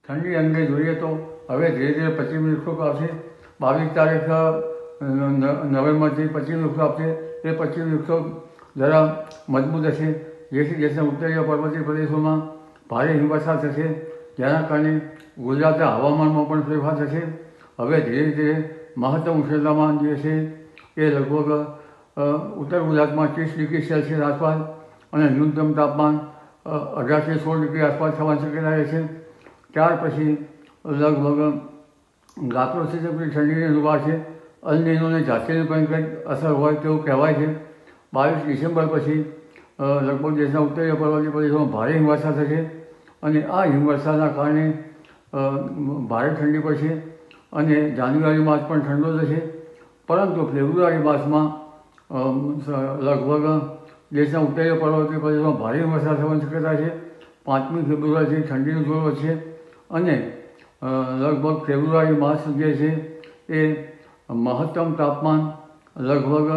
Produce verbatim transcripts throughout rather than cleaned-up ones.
ઠંડી અંગે જોઈએ તો હવે ધીરે ધીરે પશ્ચિમી વિક્ષોભ આવશે. બાવીસ તારીખ નવેમ્બરથી પશ્ચિમી વિક્ષોભ આવશે. એ પશ્ચિમી વિક્ષોભ જરા મજબૂત હશે, જેથી દેશના ઉત્તરીય પર્વતીય પ્રદેશોમાં ભારે હિમવર્ષા થશે, જેના કારણે ગુજરાતના હવામાનમાં પણ ફેરફાર થશે. હવે ધીરે ધીરે મહત્તમ ઉષ્ણતામાન જે છે એ લગભગ ઉત્તર ગુજરાતમાં ત્રીસ ડિગ્રી સેલ્સિયસ આસપાસ અને ન્યૂનતમ તાપમાન અઢારથી સોળ ડિગ્રી આસપાસ થવાની શક્યતા રહે છે. ત્યાર પછી લગભગ ગાત્રો સુધી ઠંડીની શરૂઆત છે. અલ નીનોને ઝાંસીની પણ કંઈક અસર હોય તેવું કહેવાય છે. બાવીસ ડિસેમ્બર પછી લગભગ દેશના ઉત્તરીય પર્વતીય પ્રદેશોમાં ભારે હિમવર્ષા થશે અને આ હિમવર્ષાના કારણે ભારે ઠંડી પડશે અને જાન્યુઆરી માસ પણ ઠંડો થશે. પરંતુ ફેબ્રુઆરી માસમાં લગભગ દેશના ઉત્તરીય પર્વતીય પ્રદેશોમાં ભારે હિમવર્ષા થવાની શક્યતા છે. પાંચમી ફેબ્રુઆરીથી ઠંડીનું જોર વધશે અને લગભગ ફેબ્રુઆરી માસ જે છે એ મહત્તમ તાપમાન લગભગ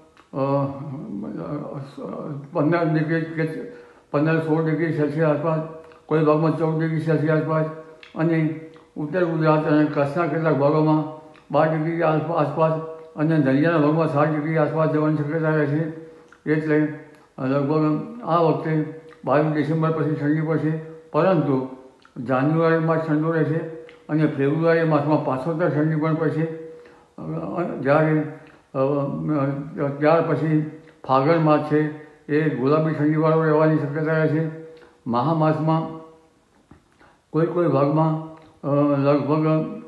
પંદર ડિગ્રી કે પંદર સોળ ડિગ્રી સેલ્સિયસ આસપાસ, કોઈ ભાગમાં ચૌદ ડિગ્રી સેલ્સિયસ આસપાસ અને ઉત્તર ગુજરાત અને કચ્છના કેટલાક ભાગોમાં બાર ડિગ્રી આસપાસ અને દરિયાના ભાગમાં સાત ડિગ્રી આસપાસ જવાની શક્યતા રહે છે. એટલે લગભગ આ વખતે બાવીસ ડિસેમ્બર પછી ઠંડી પડશે, પરંતુ જાન્યુઆરી માસ ઠંડો રહેશે અને ફેબ્રુઆરી માસમાં પાછોતર ઠંડી પણ પડશે. જ્યારે ત્યાર પછી ફાગણ માસ છે એ ગુલાબી ઠંડીવાળો રહેવાની શક્યતા રહે છે. મહા માસમાં કોઈ કોઈ ભાગમાં લગભગ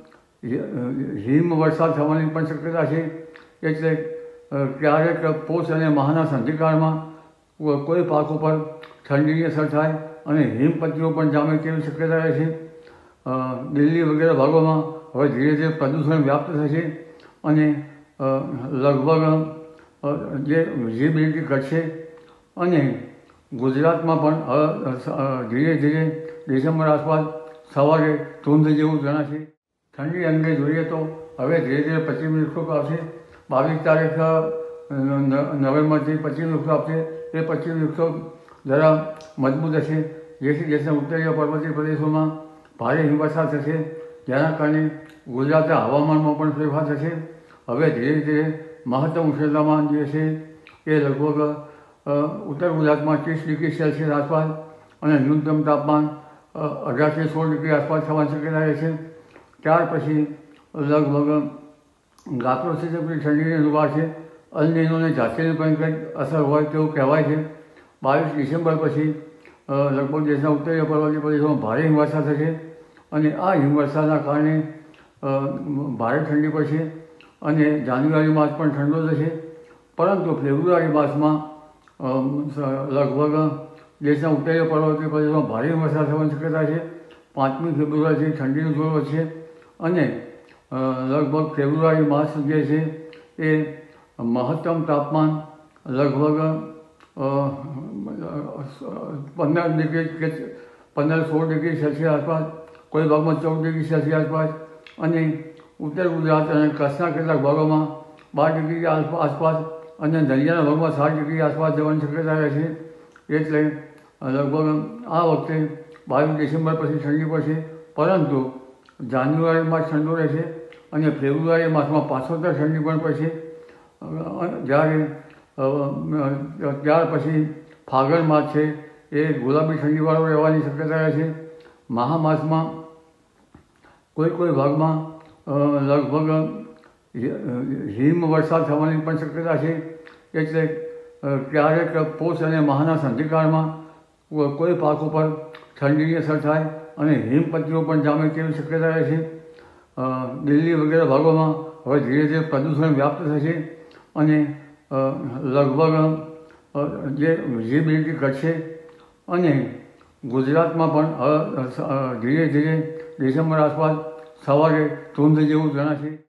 હિમ વરસાદ થવાની પણ શક્યતા છે. એટલે ક્યારેક પોષ અને મહાના સંધિકાળમાં કોઈ પાક ઉપર ઠંડીની અસર થાય અને હિમપત્તીઓ પણ જામે તેવી શક્યતા રહે છે. દિલ્હી વગેરે ભાગોમાં હવે ધીરે ધીરે પ્રદૂષણ વ્યાપ્ત થશે અને લગભગ જે વિઝિબિલિટી ઘટશે અને ગુજરાતમાં પણ ધીરે ધીરે ડિસેમ્બર આસપાસ સવારે ધૂંધ જેવું જણાશે. ઠંડી અંગે જોઈએ તો હવે ધીરે ધીરે પશ્ચિમી વિક્ષોભ આવશે. બાવીસ તારીખ નવેમ્બરથી પશ્ચિમી વિક્ષોભ આવશે. એ પશ્ચિમી વિક્ષોભ જરા મજબૂત હશે, જેથી દેશના ઉત્તરીય પર્વતીય પ્રદેશોમાં ભારે હિમવર્ષા થશે, જેના કારણે ગુજરાતના હવામાનમાં પણ ફેરફાર થશે. હવે ધીરે ધીરે મહત્તમ ઉષ્ણતામાન જે છે એ લગભગ ઉત્તર ગુજરાતમાં ત્રીસ ડિગ્રી સેલ્સિયસ આસપાસ અને ન્યૂનતમ તાપમાન અઢારથી સોળ ડિગ્રી આસપાસ થવાની શક્યતા રહે છે. ત્યાર પછી લગભગ ગાત્રો સુધી ઠંડીની શરૂઆત છે. અલ નીનોને ઝાંસીની પણ કંઈક અસર હોય તેવું કહેવાય છે. બાવીસ ડિસેમ્બર પછી લગભગ દેશના ઉત્તરીય પર્વતીય પ્રદેશોમાં ભારે હિમવર્ષા થશે અને આ હિમવર્ષાના કારણે ભારે ઠંડી પડશે અને જાન્યુઆરી માસ પણ ઠંડો થશે. પરંતુ ફેબ્રુઆરી માસમાં લગભગ દેશના ઉત્તરીય પર્વતીય પ્રદેશોમાં ભારે હિમવર્ષા થવાની શક્યતા છે. પાંચમી ફેબ્રુઆરીથી ઠંડીનું જોર વધશે અને લગભગ ફેબ્રુઆરી માસ જે છે એ મહત્તમ તાપમાન લગભગ પંદર ડિગ્રી કે પંદર સોળ ડિગ્રી સેલ્સિયસ આસપાસ, કોઈ ભાગમાં ચૌદ ડિગ્રી સેલ્સિયસ આસપાસ અને ઉત્તર ગુજરાત અને કચ્છના કેટલાક ભાગોમાં બાર ડિગ્રી આસપાસ અને દરિયાના ભાગમાં સાત ડિગ્રી આસપાસ જવાની શક્યતા રહે છે. એટલે લગભગ આ વખતે બાવીસ ડિસેમ્બર પછી ઠંડી પડશે, પરંતુ જાન્યુઆરી માસ ઠંડો રહેશે અને ફેબ્રુઆરી માસમાં પાછોતર ઠંડી પણ પડશે. જ્યારે ત્યાર પછી ફાગણ માસ છે એ ગુલાબી ઠંડીવાળો રહેવાની શક્યતા રહે છે. મહા માસમાં કોઈ કોઈ ભાગમાં લગભગ હિમ વરસાદ થવાની પણ શક્યતા છે. એટલે ક્યારેક પોષ અને મહાના સંધિકાળમાં કોઈ પાક ઉપર ઠંડીની અસર થાય અને હિમપત્તીઓ પણ જામે તેવી શક્યતા રહે છે. દિલ્હી વગેરે ભાગોમાં હવે ધીરે ધીરે પ્રદૂષણ વ્યાપ્ત થશે અને લગભગ જે વિઝિબિલિટી ઘટશે અને ગુજરાતમાં પણ ધીરે ધીરે ડિસેમ્બર આસપાસ સવારે ધૂંધ જેવું જણાશે.